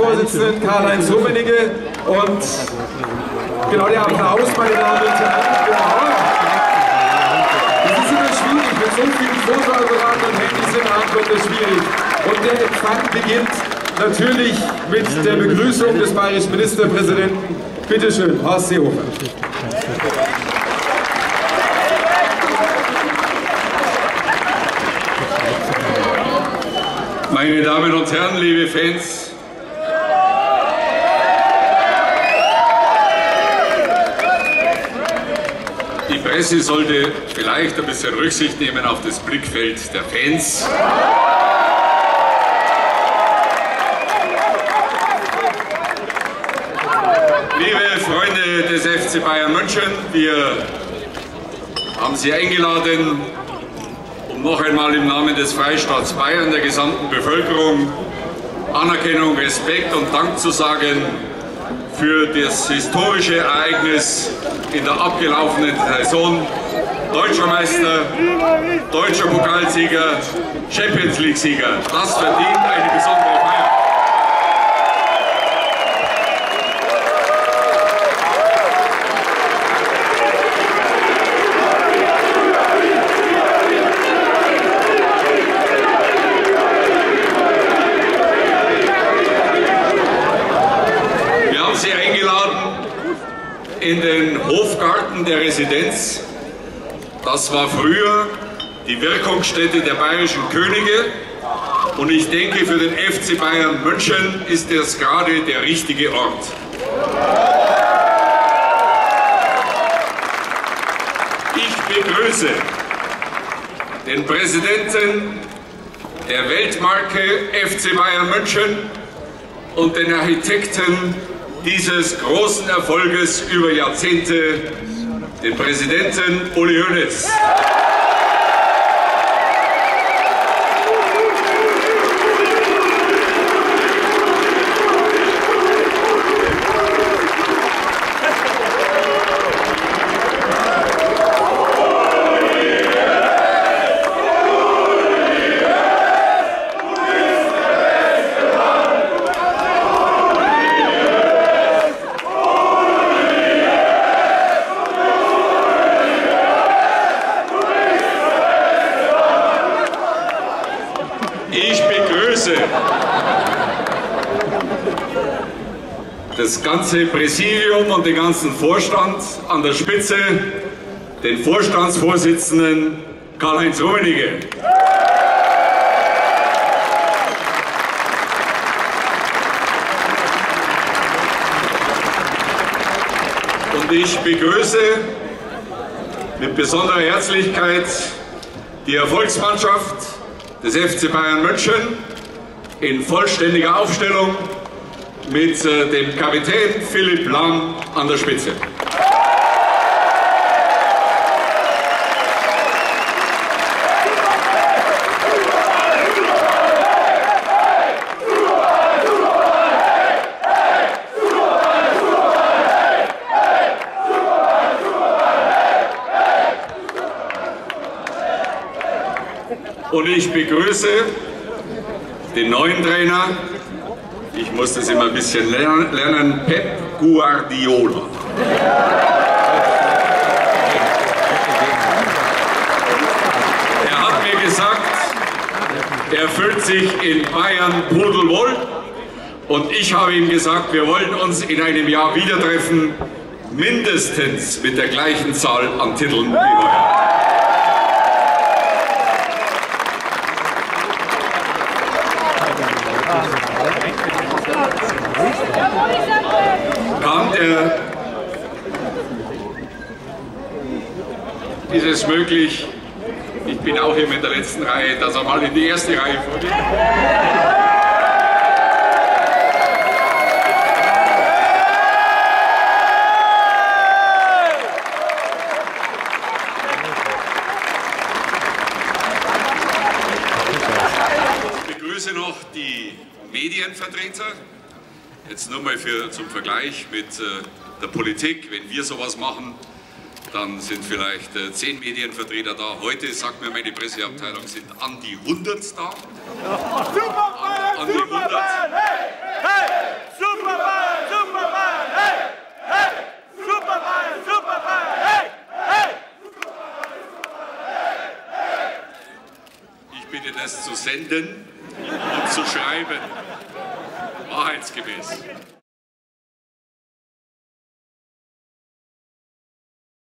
Vorsitzenden Karl-Heinz Rummenigge und genau der Applaus, meine Damen und Herren. Genau. Das ist immer schwierig, mit so vielen Fotoapparaten und Handys in der Hand wird das schwierig. Und der Empfang beginnt natürlich mit der Begrüßung des bayerischen Ministerpräsidenten. Bitte schön, Horst Seehofer. Meine Damen und Herren, liebe Fans, die Presse sollte vielleicht ein bisschen Rücksicht nehmen auf das Blickfeld der Fans. Liebe Freunde des FC Bayern München, wir haben Sie eingeladen, um noch einmal im Namen des Freistaats Bayern, der gesamten Bevölkerung, Anerkennung, Respekt und Dank zu sagen für das historische Ereignis in der abgelaufenen Saison. Deutscher Meister, deutscher Pokalsieger, Champions League-Sieger. Das verdient eine besondere Feier. Sie eingeladen in den Hofgarten der Residenz. Das war früher die Wirkungsstätte der bayerischen Könige und ich denke, für den FC Bayern München ist das gerade der richtige Ort. Ich begrüße den Präsidenten der Weltmarke FC Bayern München und den Architekten dieses großen Erfolges über Jahrzehnte, den Präsidenten Uli Hoeneß. Ich begrüße das ganze Präsidium und den ganzen Vorstand an der Spitze, den Vorstandsvorsitzenden Karl-Heinz Rummenigge. Und ich begrüße mit besonderer Herzlichkeit die Erfolgsmannschaft des FC Bayern München in vollständiger Aufstellung mit dem Kapitän Philipp Lahm an der Spitze. Und ich begrüße den neuen Trainer, ich muss das immer ein bisschen lernen, Pep Guardiola. Er hat mir gesagt, er fühlt sich in Bayern pudelwohl und ich habe ihm gesagt, wir wollen uns in einem Jahr wieder treffen, mindestens mit der gleichen Zahl an Titeln wie heuer. Ist es möglich, ich bin auch hier in der letzten Reihe, dass er mal in die erste Reihe vorgeht? Ich begrüße noch die Medienvertreter. Jetzt nur mal zum Vergleich mit der Politik, wenn wir sowas machen, dann sind vielleicht 10 Medienvertreter da. Heute, sagt mir meine Presseabteilung, sind an die 100 da. Super, an die 100. hey! Super Bayern, Super Bayern, hey! Hey! Super Bayern, Super Bayern, hey! Hey! Ich bitte das zu senden und zu schreiben. Wahrheitsgemäß.